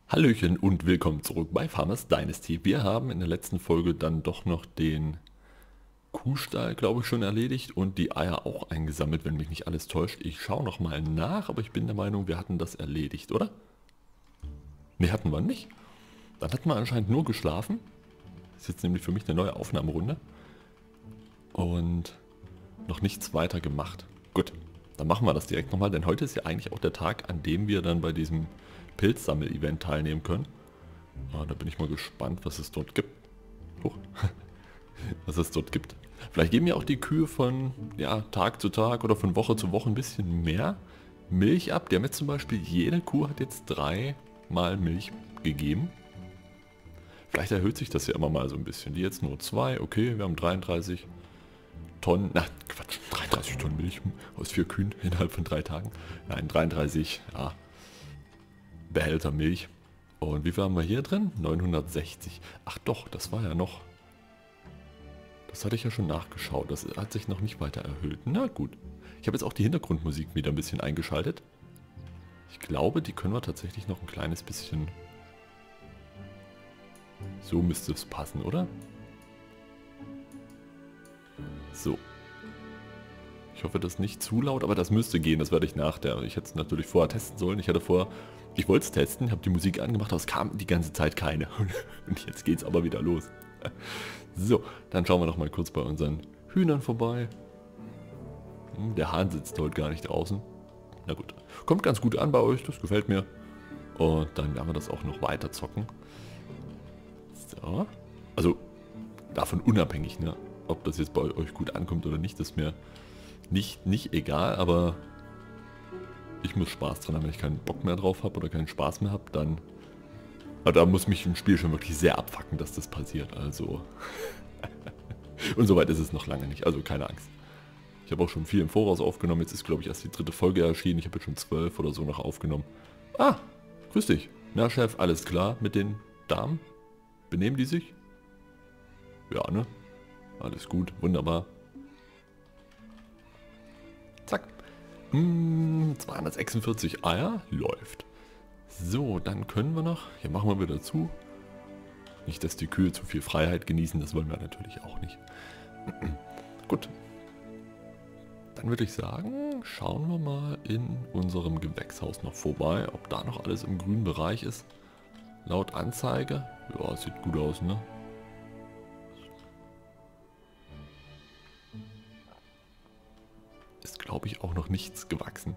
Hallöchen und willkommen zurück bei Farmers Dynasty. Wir haben in der letzten Folge dann doch noch den Kuhstall, glaube ich, schon erledigt und die Eier auch eingesammelt, wenn mich nicht alles täuscht. Ich schaue noch mal nach, aber ich bin der Meinung, wir hatten das erledigt, oder? Ne, hatten wir nicht. Dann hatten wir anscheinend nur geschlafen. Das ist jetzt nämlich für mich eine neue Aufnahmerunde. Und noch nichts weiter gemacht. Gut, dann machen wir das direkt nochmal, denn heute ist ja eigentlich auch der Tag, an dem wir dann bei diesem Pilzsammel-Event teilnehmen können. Da bin ich mal gespannt, was es dort gibt. Huch. Was es dort gibt. Vielleicht geben ja auch die Kühe von Tag zu Tag oder von Woche zu Woche ein bisschen mehr Milch ab. Die haben jetzt zum Beispiel, jede Kuh hat jetzt 3-mal Milch gegeben. Vielleicht erhöht sich das ja immer mal so ein bisschen. Die jetzt nur 2, okay, wir haben 33 Tonnen, Quatsch, 33 Tonnen Milch aus 4 Kühen innerhalb von 3 Tagen. Nein, 33, Behälter Milch. Und wie viel haben wir hier drin? 960. Ach doch, das war ja noch... Das hatte ich ja schon nachgeschaut. Das hat sich noch nicht weiter erhöht. Na gut. Ich habe jetzt auch die Hintergrundmusik wieder ein bisschen eingeschaltet. Ich glaube, die können wir tatsächlich noch ein kleines bisschen... So müsste es passen, oder? So. Ich hoffe, das ist nicht zu laut, aber das müsste gehen. Das werde ich nach der... Ich hätte es natürlich vorher testen sollen. Ich wollte es testen, habe die Musik angemacht, aber es kam die ganze Zeit keine. Und jetzt geht es aber wieder los. So, dann schauen wir noch mal kurz bei unseren Hühnern vorbei. Der Hahn sitzt heute gar nicht draußen. Na gut, kommt ganz gut an bei euch, das gefällt mir. Und dann werden wir das auch noch weiter zocken. So, also davon unabhängig, ne? Ob das jetzt bei euch gut ankommt oder nicht, ist mir nicht egal, aber ich muss Spaß dran haben. Wenn ich keinen Bock mehr drauf habe oder keinen Spaß mehr habe, dann... Aber da muss mich ein Spiel schon wirklich sehr abfacken, dass das passiert, also... Und soweit ist es noch lange nicht, also keine Angst. Ich habe auch schon viel im Voraus aufgenommen, jetzt ist glaube ich erst die 3. Folge erschienen, ich habe jetzt schon 12 oder so noch aufgenommen. Ah, grüß dich. Na Chef, alles klar mit den Damen? Benehmen die sich? Ja, ne? Alles gut, wunderbar. Zack. 246 Eier, läuft. So, dann können wir noch, hier machen wir wieder zu. Nicht, dass die Kühe zu viel Freiheit genießen, das wollen wir natürlich auch nicht. Gut. Dann würde ich sagen, schauen wir mal in unserem Gewächshaus noch vorbei, ob da noch alles im grünen Bereich ist. Laut Anzeige, ja, sieht gut aus, ne? Ist, glaube ich, auch noch nichts gewachsen.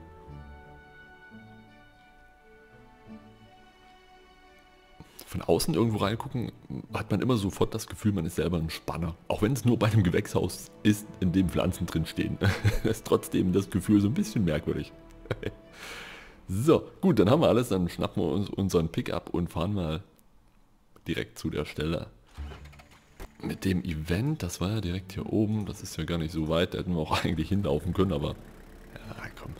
Von außen irgendwo reingucken, hat man immer sofort das Gefühl, man ist selber ein Spanner. Auch wenn es nur bei einem Gewächshaus ist, in dem Pflanzen drin stehen. Ist trotzdem das Gefühl so ein bisschen merkwürdig. So, gut, dann haben wir alles. Dann schnappen wir uns unseren Pickup und fahren mal direkt zu der Stelle. Mit dem Event, das war ja direkt hier oben. Das ist ja gar nicht so weit. Da hätten wir auch eigentlich hinlaufen können, aber... Ja, komm.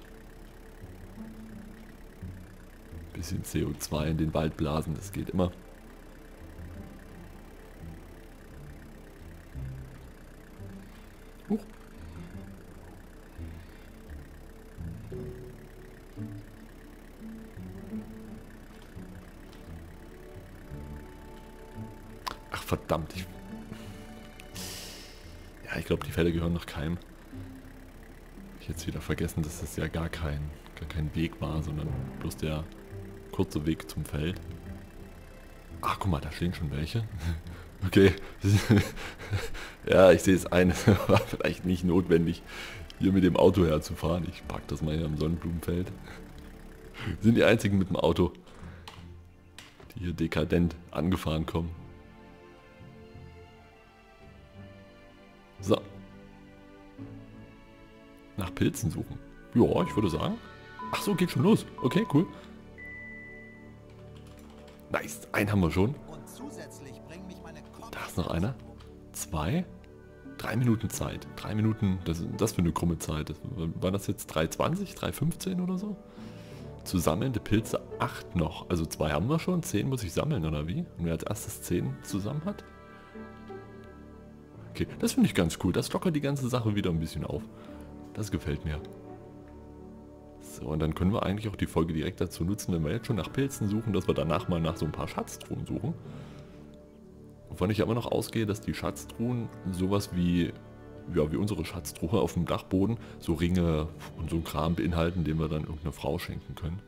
Bisschen CO2 in den Wald blasen, das geht immer. Huch. Ach verdammt, ich glaube, die Felder gehören noch keinem. Ich jetzt wieder vergessen, dass das ja gar kein Weg war, sondern bloß der kurze Weg zum Feld. Ach, guck mal, da stehen schon welche. Okay. Ja, ich sehe es ein. Es war vielleicht nicht notwendig, hier mit dem Auto herzufahren. Ich parke das mal hier am Sonnenblumenfeld. Sind die einzigen mit dem Auto, die hier dekadent angefahren kommen. So. Nach Pilzen suchen. Ja, ich würde sagen. Ach so, geht schon los. Okay, cool. Nice, einen haben wir schon. Da ist noch einer. 2. 3 Minuten Zeit. 3 Minuten, das für eine krumme Zeit. War das jetzt 3,20, 3,15 oder so? Zu sammelnde Pilze 8 noch. Also 2 haben wir schon, 10 muss ich sammeln, oder wie? Und wer als erstes 10 zusammen hat? Okay, das finde ich ganz cool. Das lockert die ganze Sache wieder ein bisschen auf. Das gefällt mir. So, und dann können wir eigentlich auch die Folge direkt dazu nutzen, wenn wir jetzt schon nach Pilzen suchen, dass wir danach mal nach so ein paar Schatztruhen suchen. Wovon ich aber noch ausgehe, dass die Schatztruhen sowas wie, ja, wie unsere Schatztruhe auf dem Dachboden, so Ringe und so ein Kram beinhalten, den wir dann irgendeiner Frau schenken können.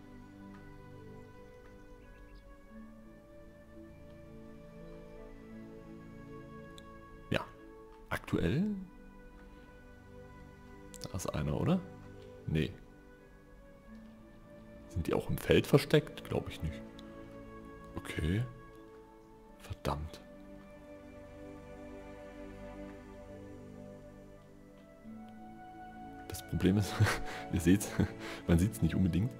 Ja, aktuell? Da ist einer, oder? Nee. Sind die auch im Feld versteckt? Glaube ich nicht. Okay. Verdammt. Das Problem ist, ihr seht's, man sieht es nicht unbedingt.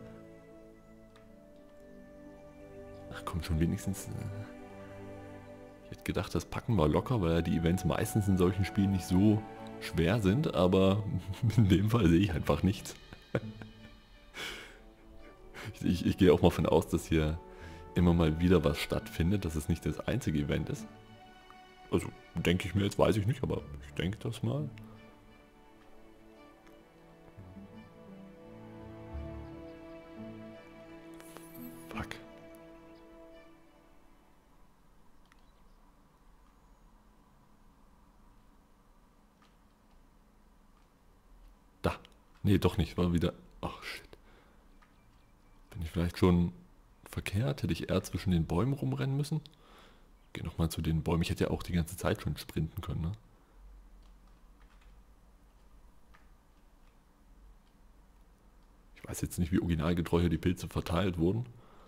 Ach komm, schon wenigstens. Ich hätte gedacht, das packen wir locker, weil ja die Events meistens in solchen Spielen nicht so schwer sind, aber in dem Fall sehe ich einfach nichts. Ich gehe auch mal von aus, dass hier immer mal wieder was stattfindet, dass es nicht das einzige Event ist. Also denke ich mir, jetzt weiß ich nicht, aber ich denke das mal. Fuck. Da. Nee, doch nicht, war wieder... Ach shit. Bin ich vielleicht schon verkehrt? Hätte ich eher zwischen den Bäumen rumrennen müssen? Geh nochmal zu den Bäumen. Ich hätte ja auch die ganze Zeit schon sprinten können, ne? Ich weiß jetzt nicht, wie originalgetreu hier die Pilze verteilt wurden.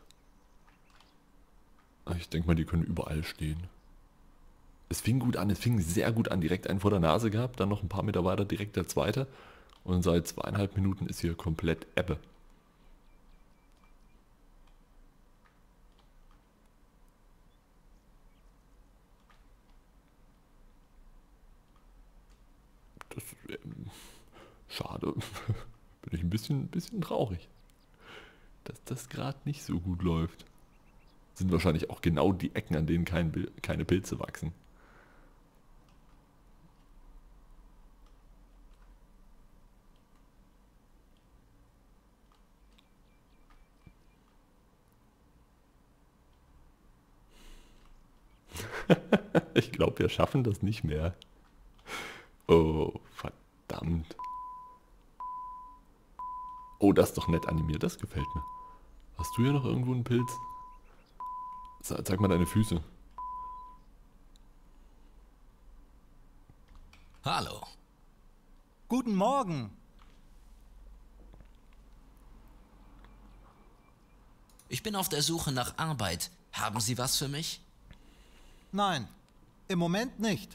Aber ich denke mal, die können überall stehen. Es fing gut an, es fing sehr gut an. Direkt einen vor der Nase gehabt, dann noch ein paar Meter weiter direkt der zweite. Und seit 2,5 Minuten ist hier komplett Ebbe. Das schade. Bin ich ein bisschen traurig, dass das gerade nicht so gut läuft. Sind wahrscheinlich auch genau die Ecken, an denen keine Pilze wachsen. Ich glaube, wir schaffen das nicht mehr. Oh, verdammt. Oh, das ist doch nett animiert, das gefällt mir. Hast du hier noch irgendwo einen Pilz? Zeig mal deine Füße. Hallo. Guten Morgen. Ich bin auf der Suche nach Arbeit. Haben Sie was für mich? Nein, im Moment nicht.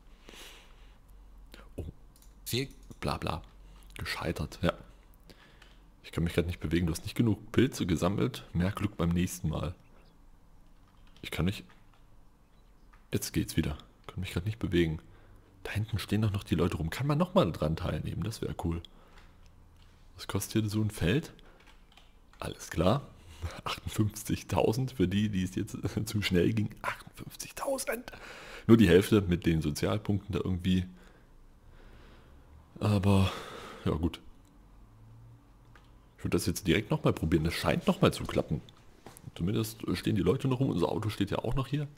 Oh, Viel... bla bla. Gescheitert, ja. Ich kann mich gerade nicht bewegen. Du hast nicht genug Pilze gesammelt. Mehr Glück beim nächsten Mal. Ich kann nicht... Jetzt geht's wieder. Ich kann mich gerade nicht bewegen. Da hinten stehen doch noch die Leute rum. Kann man nochmal dran teilnehmen? Das wäre cool. Was kostet hier so ein Feld? Alles klar. 58.000 für die, die es jetzt zu schnell ging. 58.000! Nur die Hälfte mit den Sozialpunkten da irgendwie. Aber, ja gut. Ich würde das jetzt direkt nochmal probieren. Das scheint nochmal zu klappen. Zumindest stehen die Leute noch rum. Unser Auto steht ja auch noch hier.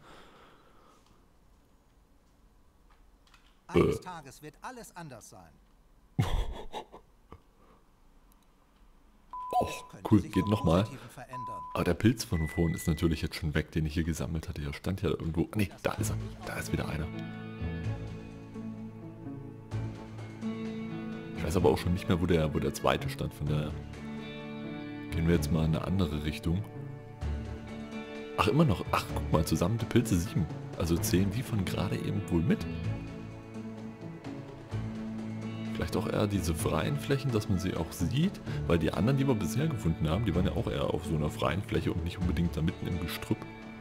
Eines Tages wird alles anders sein. Oh, cool, geht nochmal. Aber der Pilz von vorhin ist natürlich jetzt schon weg, den ich hier gesammelt hatte. Der stand ja irgendwo... Ne, da ist er. Da ist wieder einer. Ich weiß aber auch schon nicht mehr, wo der zweite stand. Von daher gehen wir jetzt mal in eine andere Richtung. Ach, immer noch. Ach, guck mal, zusammen die Pilze 7. Also zählen die von gerade eben wohl mit. Vielleicht auch eher diese freien Flächen, dass man sie auch sieht, weil die anderen, die wir bisher gefunden haben, die waren ja auch eher auf so einer freien Fläche und nicht unbedingt da mitten im Gestrüpp.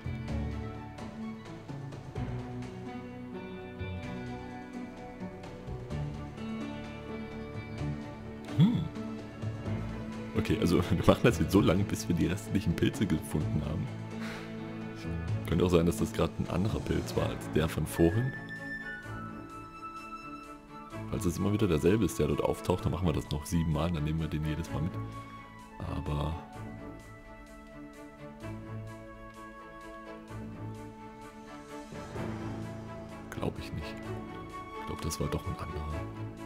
Okay, also wir machen das jetzt so lange, bis wir die restlichen Pilze gefunden haben. Könnte auch sein, dass das gerade ein anderer Pilz war als der von vorhin. Falls es immer wieder derselbe ist, der dort auftaucht, dann machen wir das noch 7 Mal, dann nehmen wir den jedes Mal mit. Aber... glaube ich nicht. Ich glaube, das war doch ein anderer.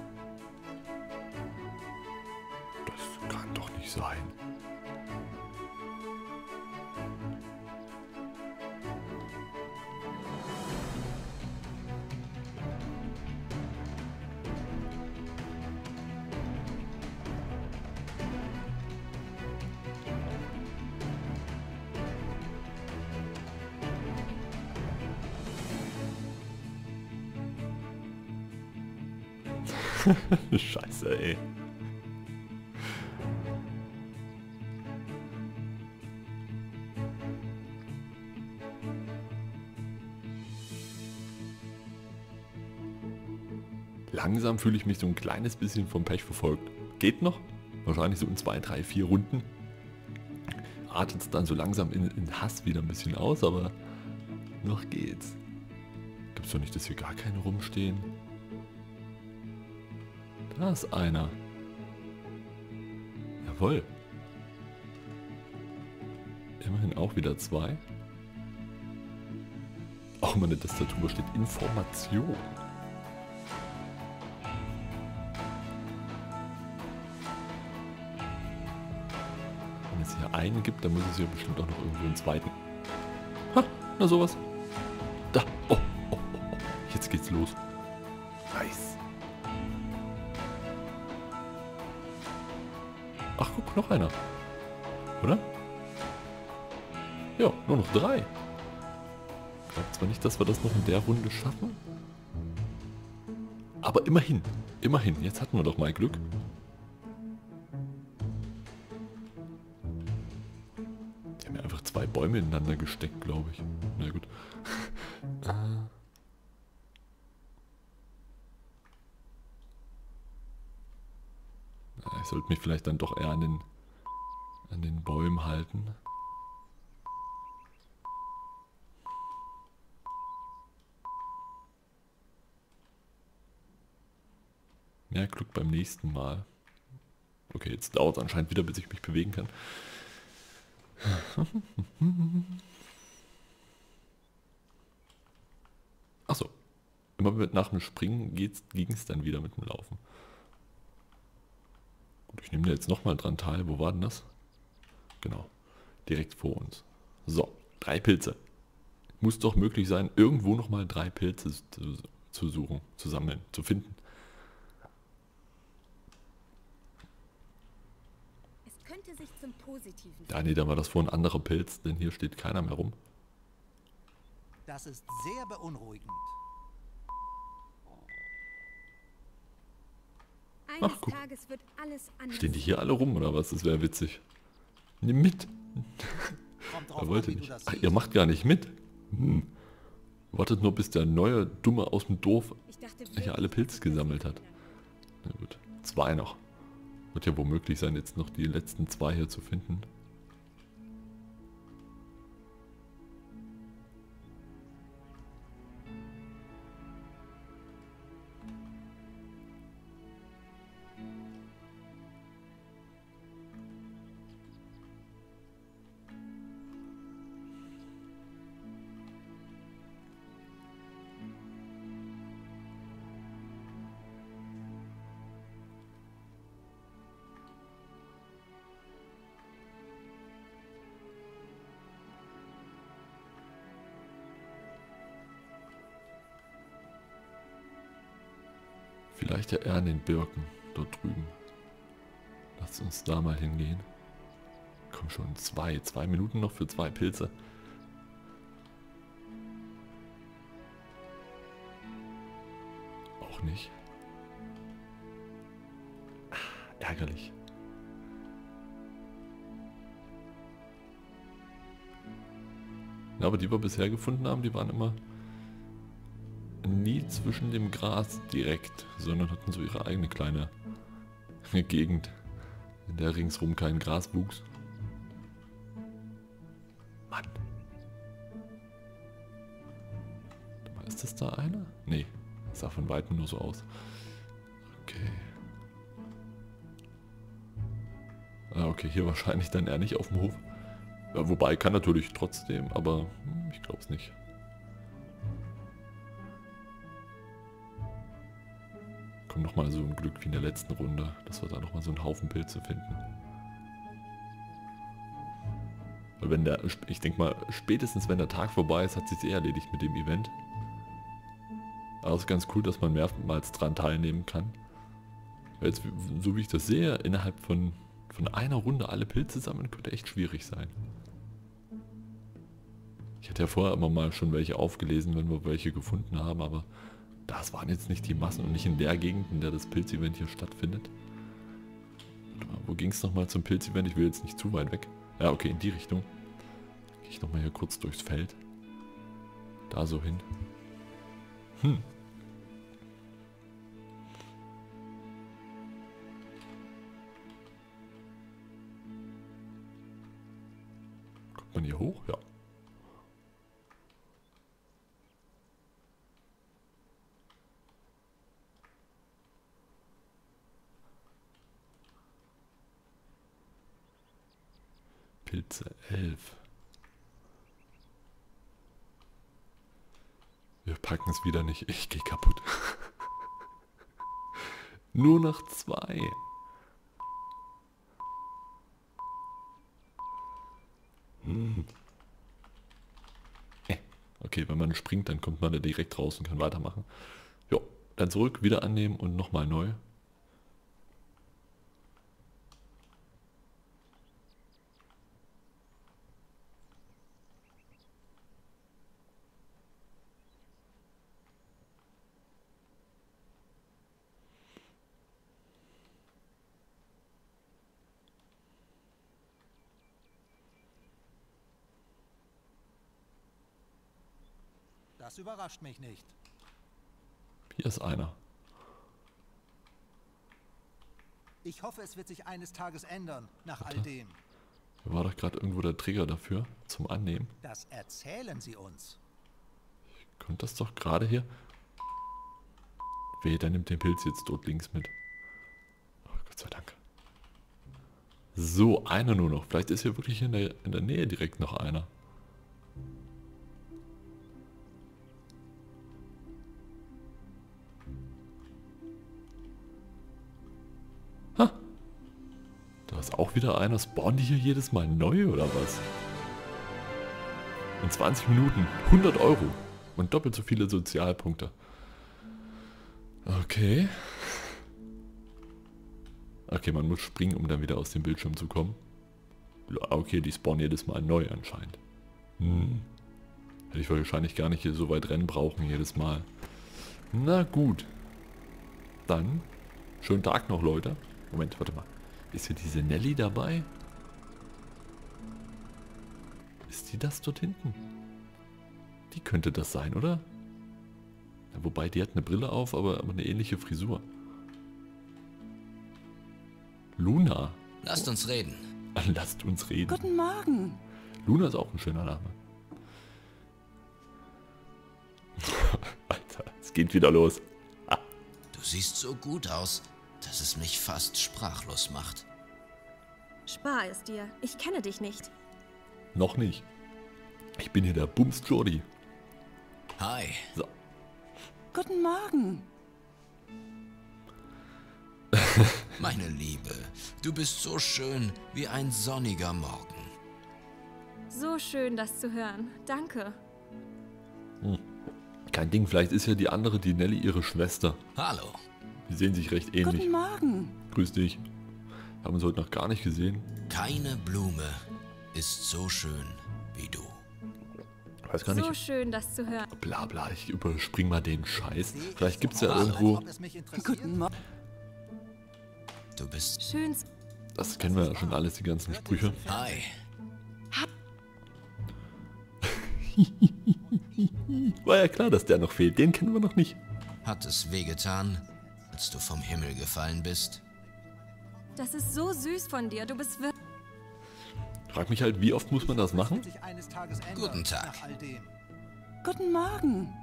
Das kann doch nicht sein. Scheiße, ey. Langsam fühle ich mich so ein kleines bisschen vom Pech verfolgt. Geht noch? Wahrscheinlich so in 2, 3, 4 Runden. Artet es dann so langsam in Hass wieder ein bisschen aus, aber noch geht's. Gibt's doch nicht, dass hier gar keine rumstehen? Da ist einer. Jawohl. Immerhin auch wieder 2. Auch meine Tastatur steht Information. Wenn es hier einen gibt, dann muss es ja bestimmt auch noch irgendwo einen zweiten. Ha, na sowas. Da. Oh, oh, oh, oh. Jetzt geht's los. Nice. Ach, guck, noch einer. Oder? Ja, nur noch 3. Ich glaube zwar nicht, dass wir das noch in der Runde schaffen. Aber immerhin. Immerhin. Jetzt hatten wir doch mal Glück. Die haben ja einfach 2 Bäume ineinander gesteckt, glaube ich. Na gut. Ich sollte mich vielleicht dann doch eher an den Bäumen halten. Mehr Glück beim nächsten Mal. Okay, jetzt dauert es anscheinend wieder, bis ich mich bewegen kann. Achso. Immer nach dem Springen ging es dann wieder mit dem Laufen. Ich nehme da jetzt nochmal dran teil. Wo war denn das? Genau. Direkt vor uns. So, 3 Pilze. Muss doch möglich sein, irgendwo nochmal 3 Pilze zu suchen, zu sammeln, zu finden. Es könnte sich zum Positiven. Ja, nee, da war das vorhin ein anderer Pilz, denn hier steht keiner mehr rum. Das ist sehr beunruhigend. Eines Ach, guck. Tages wird alles anders. Stehen die hier alle rum oder was? Das wäre witzig. Nimm mit. Kommt drauf Er an, wollte wie du nicht. das Ach, siehst. ihr macht gar nicht mit. Wartet nur, bis der neue Dumme aus dem Dorf Ich dachte, hier alle Pilze gesammelt hat. Na gut, 2 noch. Wird ja womöglich sein, jetzt noch die letzten 2 hier zu finden. Vielleicht ja eher an den Birken dort drüben. Lasst uns da mal hingehen. Komm schon, 2 Minuten noch für 2 Pilze. Auch nicht. Ärgerlich. Ja, aber die wir bisher gefunden haben, die waren immer nie zwischen dem Gras direkt, sondern hatten so ihre eigene kleine Gegend, in der ringsrum kein Gras wuchs. Mann. Ist das da einer? Nee, das sah von Weitem nur so aus. Ah, okay, hier wahrscheinlich dann eher nicht auf dem Hof. Ja, wobei, kann natürlich trotzdem, aber ich glaube es nicht. Kommt nochmal so ein Glück wie in der letzten Runde, dass wir da nochmal so einen Haufen Pilze finden. Weil wenn der, ich denke mal, spätestens wenn der Tag vorbei ist, hat sich erledigt mit dem Event. Aber es ist ganz cool, dass man mehrmals dran teilnehmen kann. Weil jetzt, so wie ich das sehe, innerhalb von einer Runde alle Pilze sammeln, könnte echt schwierig sein. Ich hatte ja vorher immer mal schon welche aufgelesen, wenn wir welche gefunden haben, aber das waren jetzt nicht die Massen und nicht in der Gegend, in der das Pilzevent hier stattfindet. Warte mal, wo ging es nochmal zum Pilzevent? Ich will jetzt nicht zu weit weg. Ja, okay, in die Richtung. Gehe ich nochmal hier kurz durchs Feld. Da so hin. Kommt man hier hoch? Ja. Pilze 11. Wir packen es wieder nicht. Ich gehe kaputt. Nur noch 2. Okay, wenn man springt, dann kommt man da direkt raus und kann weitermachen. Jo, dann zurück, wieder annehmen und nochmal neu. Das überrascht mich nicht. Hier ist einer. Ich hoffe, es wird sich eines Tages ändern, nach all Warte. dem. Hier war doch gerade irgendwo der Trigger dafür, zum Annehmen. Das erzählen Sie uns. Kommt das doch gerade hier? Wehe, der nimmt den Pilz jetzt dort links mit. Oh, Gott sei Dank. So, einer nur noch. Vielleicht ist hier wirklich in der Nähe direkt noch einer. Ha! Da ist auch wieder einer. Spawnen die hier jedes Mal neu oder was? In 20 Minuten 100 € und doppelt so viele Sozialpunkte. Okay. Okay, man muss springen, um dann wieder aus dem Bildschirm zu kommen. Ja, okay, die spawnen jedes Mal neu anscheinend. Hätte ich wahrscheinlich gar nicht hier so weit rennen brauchen jedes Mal. Na gut. Dann, schönen Tag noch, Leute. Moment, warte mal. Ist hier diese Nelly dabei? Ist die das dort hinten? Die könnte das sein, oder? Ja, wobei, die hat eine Brille auf, aber eine ähnliche Frisur. Luna. Lasst uns reden. Lasst uns reden. Guten Morgen. Luna ist auch ein schöner Name. Alter, es geht wieder los. Du siehst so gut aus, dass es mich fast sprachlos macht. Spar es dir. Ich kenne dich nicht. Noch nicht. Ich bin hier der Bums Jordi. Hi. So. Guten Morgen. Meine Liebe, du bist so schön wie ein sonniger Morgen. So schön, das zu hören. Danke. Kein Ding, vielleicht ist ja die andere, die Nelly, ihre Schwester. Hallo. Die sehen sich recht ähnlich. Guten Morgen. Grüß dich. Haben uns heute noch gar nicht gesehen. Keine Blume ist so schön wie du. Ich weiß gar So nicht. schön, das zu hören. Bla bla, ich überspring mal den Scheiß. Sehe ich Vielleicht so gibt es ja aus, als irgendwo. ob es mich interessiert? Guten Morgen. Du bist... Schön. Das kennen wir ja schon alles, die ganzen Sprüche. Hi. War ja klar, dass der noch fehlt. Den kennen wir noch nicht. Hat es wehgetan, als du vom Himmel gefallen bist? Das ist so süß von dir. Du bist wirklich... Frag mich halt, wie oft muss man das Es machen? wird sich eines Tages ändern, Guten Tag. nach all dem. Guten Morgen.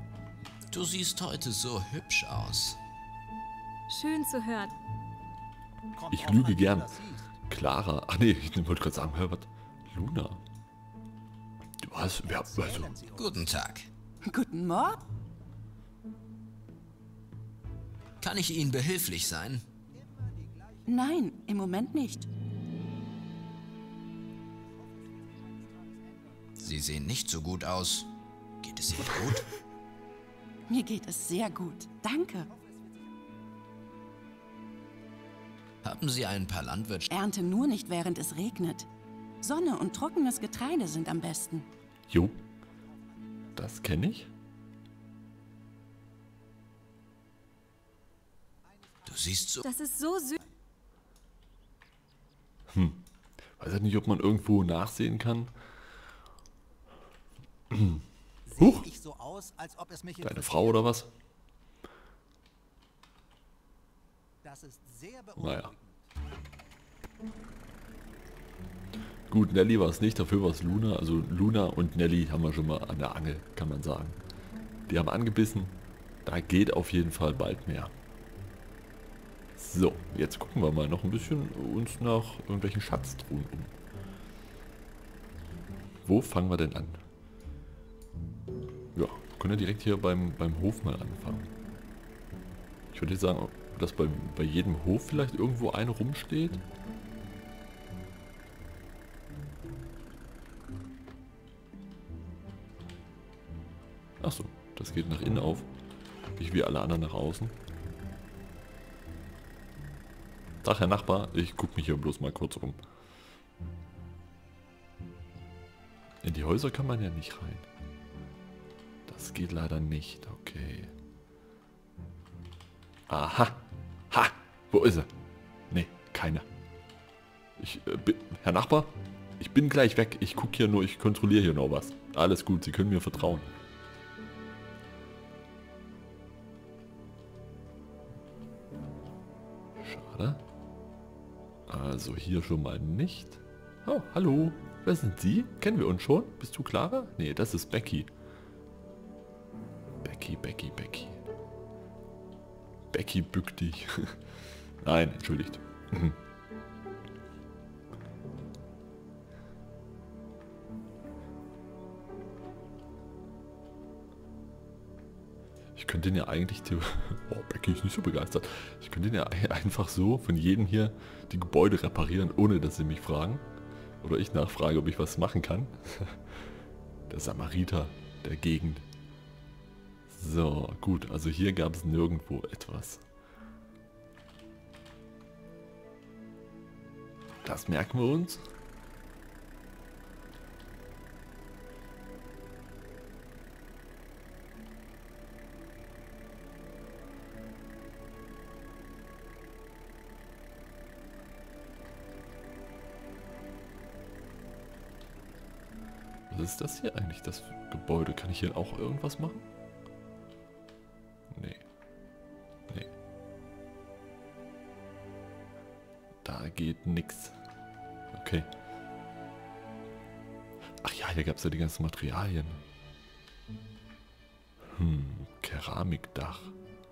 Du siehst heute so hübsch aus. Schön zu hören. Kommt Ich drauf lüge an, wie du gern. das siehst. Clara. Ach nee, ich wollte gerade sagen, hör was? Luna. Was? Wer? Also, Erzählen Sie uns. Guten Tag. Guten Morgen. Kann ich Ihnen behilflich sein? Nein, im Moment nicht. Sie sehen nicht so gut aus. Geht es Ihnen gut? Mir geht es sehr gut. Danke. Haben Sie ein paar Ernte nur nicht, während es regnet. Sonne und trockenes Getreide sind am besten. jo. Das kenne ich. Du siehst so... Das ist so süß. Weiß ich nicht, ob man irgendwo nachsehen kann. Sehe Huch. ich so aus, als ob es mich Deine interessiert? Frau oder was? Das ist sehr Naja. beunruhigend. Gut, Nelly war es nicht, dafür war es Luna. Also Luna und Nelly haben wir schon mal an der Angel, kann man sagen. Die haben angebissen. Da geht auf jeden Fall bald mehr. So, jetzt gucken wir mal noch ein bisschen uns nach irgendwelchen Schatztruhen um. Wo fangen wir denn an? Ja, können wir direkt hier beim Hof mal anfangen. Ich würde jetzt sagen, dass bei jedem Hof vielleicht irgendwo eine rumsteht. Achso, das geht nach innen auf. Nicht wie alle anderen nach außen. Sag, Herr Nachbar, ich gucke mich hier bloß mal kurz um. In die Häuser kann man ja nicht rein. Das geht leider nicht, okay. Aha. Ha! Wo ist er? Nee, keiner. Herr Nachbar, ich bin gleich weg. Ich gucke hier nur, ich kontrolliere hier noch was. Alles gut, Sie können mir vertrauen. Schade. Also hier schon mal nicht. Oh, hallo. Wer sind Sie? Kennen wir uns schon? Bist du Clara? Nee, das ist Becky. Becky. Becky, bück dich. Nein, entschuldigt. Ich könnte den ja eigentlich... Oh, Becky ist nicht so begeistert. Ich könnte den ja einfach so von jedem hier die Gebäude reparieren, ohne dass sie mich fragen. Oder ich nachfrage, ob ich was machen kann. Der Samariter der Gegend. So, gut. Also hier gab es nirgendwo etwas. Das merken wir uns. Was ist das hier eigentlich, das Gebäude? Kann ich hier auch irgendwas machen? Nee. Nee. Da geht nix. Okay. Ach ja, hier gab es ja die ganzen Materialien. Keramikdach.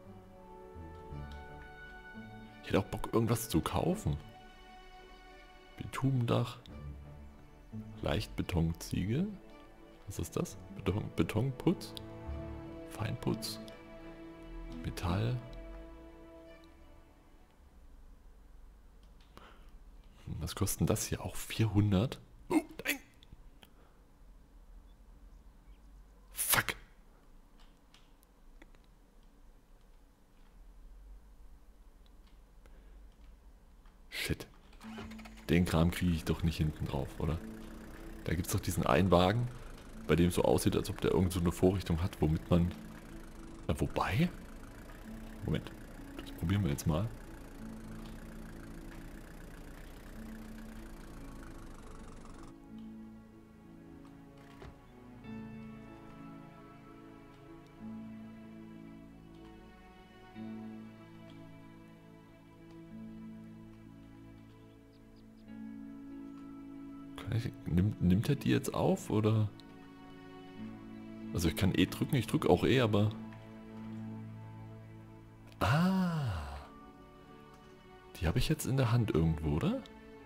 Ich hätte auch Bock, irgendwas zu kaufen. Bitumendach. Leichtbetonziegel. Was ist das? Betonputz? Feinputz? Metall? Was kostet denn das hier? Auch 400? Oh, nein! Fuck! Shit. Den Kram kriege ich doch nicht hinten drauf, oder? Da gibt es doch diesen einen Wagen, bei dem es so aussieht, als ob der irgend so eine Vorrichtung hat, womit man... Na, wobei? Moment, das probieren wir jetzt mal. Nimmt er die jetzt auf, oder? Also ich kann E drücken, ich drücke auch E, aber... Die Die habe ich jetzt in der Hand irgendwo, oder?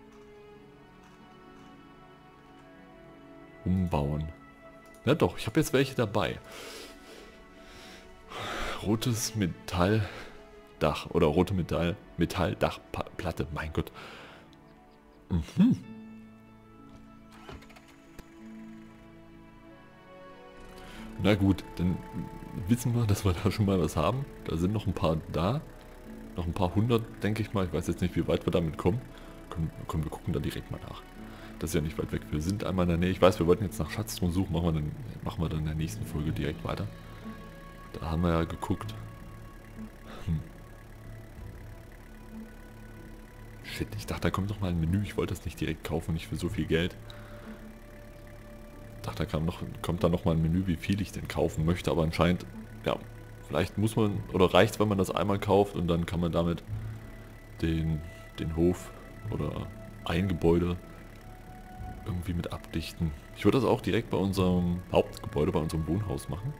Umbauen. Na doch, ich habe jetzt welche dabei. Rotes Metalldach oder rote Metalldachplatte. Mein Gott. Mhm. Na gut, dann wissen wir, dass wir da schon mal was haben. Da sind noch ein paar da. Noch ein paar hundert, denke ich mal. Ich weiß jetzt nicht, wie weit wir damit kommen. Komm, wir gucken da direkt mal nach. Das ist ja nicht weit weg. Wir sind einmal in der Nähe. Ich weiß, wir wollten jetzt nach Schatztruhen suchen. Machen wir dann in der nächsten Folge direkt weiter. Da haben wir ja geguckt. Shit, ich dachte, da kommt noch mal ein Menü. Ich wollte das nicht direkt kaufen, nicht für so viel Geld. Ich dachte, kommt da noch mal ein Menü, wie viel ich denn kaufen möchte. Aber anscheinend, ja, vielleicht muss man, oder reicht es, wenn man das einmal kauft und dann kann man damit den Hof oder ein Gebäude irgendwie mit abdichten. Ich würde das auch direkt bei unserem Hauptgebäude, bei unserem Wohnhaus machen.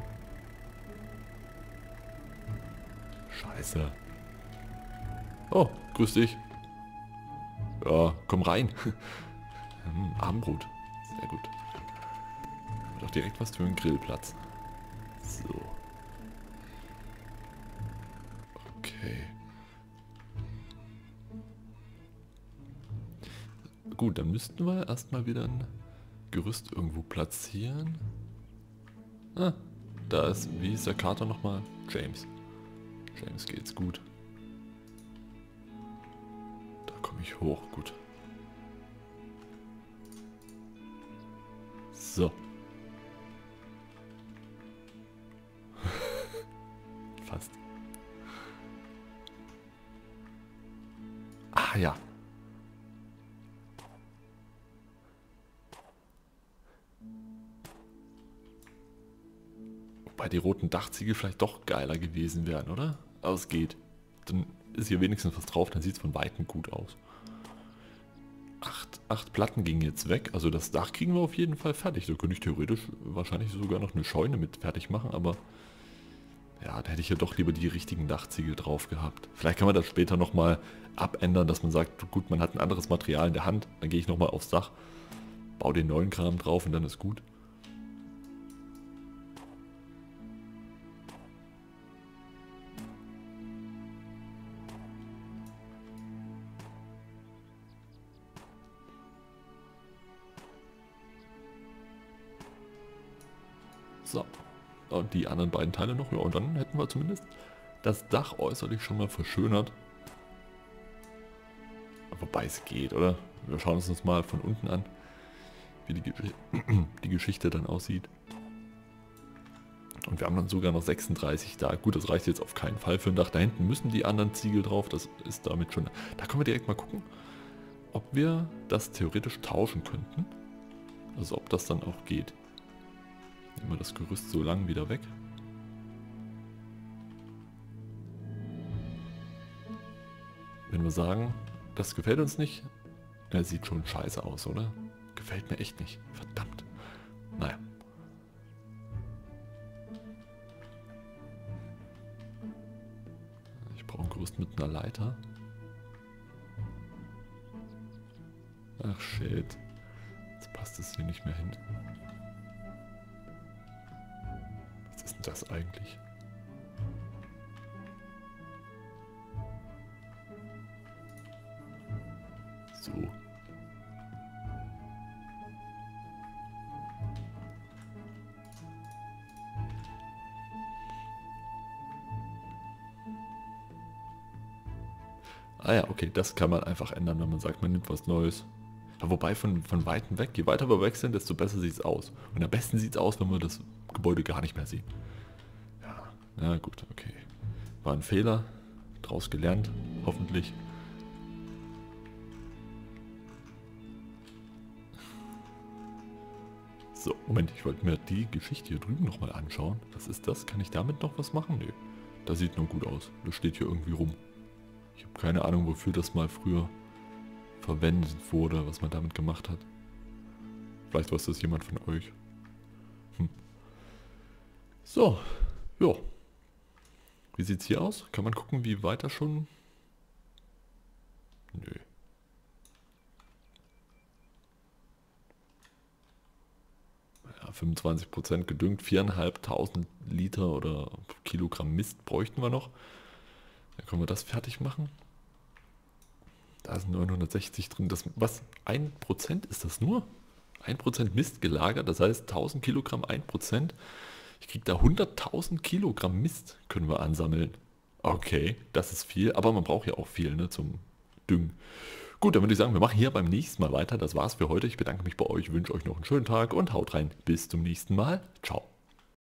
Scheiße. Oh, grüß dich. Ja, komm rein. Abendbrot. Sehr gut. Doch direkt was für einen Grillplatz. So. Okay. Gut, dann müssten wir erstmal wieder ein Gerüst irgendwo platzieren. Ah, da ist, wie ist der Kater nochmal? James. James geht's gut. Da komme ich hoch, gut. So. Fast. Ah ja. Wobei die roten Dachziegel vielleicht doch geiler gewesen wären, oder? Aber es geht. Dann ist hier wenigstens was drauf, dann sieht es von Weitem gut aus. Acht Platten gingen jetzt weg, also das Dach kriegen wir auf jeden Fall fertig. Da könnte ich theoretisch wahrscheinlich sogar noch eine Scheune mit fertig machen, aber ja, da hätte ich ja doch lieber die richtigen Dachziegel drauf gehabt. Vielleicht kann man das später nochmal abändern, dass man sagt, gut, man hat ein anderes Material in der Hand, dann gehe ich nochmal aufs Dach, baue den neuen Kram drauf und dann ist gut. So, und die anderen beiden Teile noch. Ja, und dann hätten wir zumindest das Dach äußerlich schon mal verschönert. Wobei es geht, oder? Wir schauen uns das mal von unten an, wie die Geschichte dann aussieht. Und wir haben dann sogar noch 36 da. Gut, das reicht jetzt auf keinen Fall für ein Dach. Da hinten müssen die anderen Ziegel drauf. Das ist damit schon... Da können wir direkt mal gucken, ob wir das theoretisch tauschen könnten. Also ob das dann auch geht. Nehmen wir das Gerüst so lang wieder weg. Wenn wir sagen, das gefällt uns nicht, er sieht schon scheiße aus, oder? Gefällt mir echt nicht. Verdammt. Naja. Ich brauche ein Gerüst mit einer Leiter. Ach shit. Jetzt passt es hier nicht mehr hin. Was ist denn das eigentlich? So. Ah ja, okay, das kann man einfach ändern, wenn man sagt, man nimmt was Neues. Ja, wobei von Weitem weg, je weiter wir weg sind, desto besser sieht es aus. Und am besten sieht es aus, wenn man das Gebäude gar nicht mehr sieht. Ja, na gut, okay. War ein Fehler, draus gelernt, hoffentlich. So, Moment, ich wollte mir die Geschichte hier drüben nochmal anschauen. Was ist das? Kann ich damit noch was machen? Nee, das sieht nur gut aus. Das steht hier irgendwie rum. Ich habe keine Ahnung, wofür das mal früher verwendet wurde, was man damit gemacht hat. Vielleicht weiß das jemand von euch. So, ja. Wie sieht es hier aus? Kann man gucken, wie weit das schon Nö. Ja, 25% gedüngt, 4.500 Liter oder Kilogramm Mist bräuchten wir noch. Dann können wir das fertig machen. Da sind 960 drin. Das, was? 1% ist das nur? 1% Mist gelagert, das heißt 1000 Kilogramm 1%. Ich kriege da 100.000 Kilogramm Mist, können wir ansammeln. Okay, das ist viel, aber man braucht ja auch viel, ne, zum Düngen. Gut, dann würde ich sagen, wir machen hier beim nächsten Mal weiter. Das war's für heute. Ich bedanke mich bei euch, wünsche euch noch einen schönen Tag und haut rein. Bis zum nächsten Mal. Ciao.